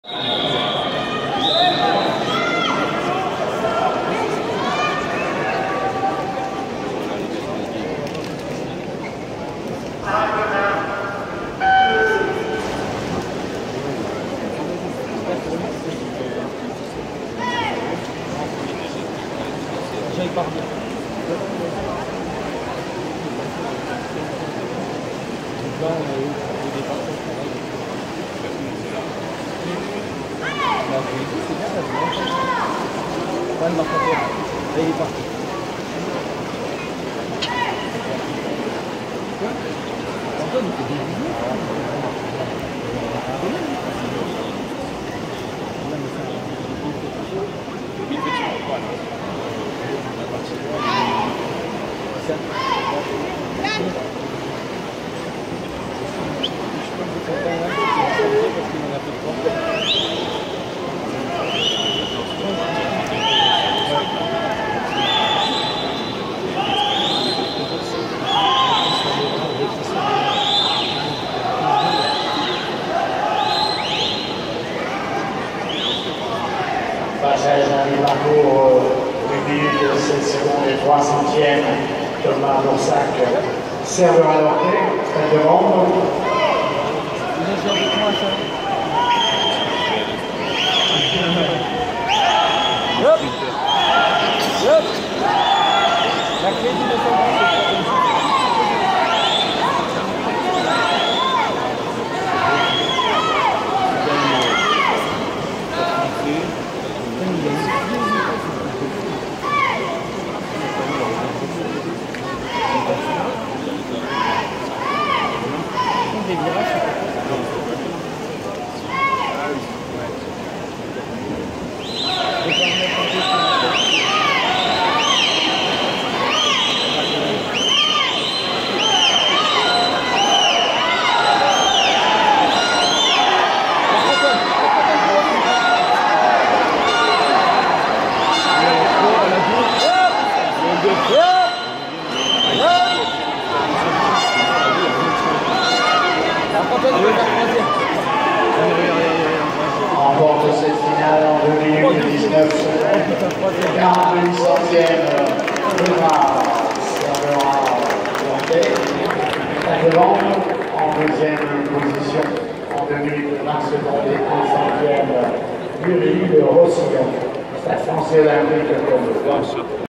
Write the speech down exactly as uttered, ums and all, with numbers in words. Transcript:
J'aille par là. Là, on a eu au départ. C'est bien, là, pas le marqueur. Là, il est parti. Antoine, il fait des vidéos. Passage dans les parcours, une minute de sept secondes et trois centièmes. Thomas Boursac, serveur à l'orté, stade de Rome. Hop. Hop. La clé du descendant, des virages. Remporte cette finale en deux minutes dix-neuf secondes, quarante-huit centièmes, Thomas, serveur à l'orté. Stade de Rome en deuxième position, en deux minutes vingt secondes et un centième, Uri de Rossillon, Stade français olympique comme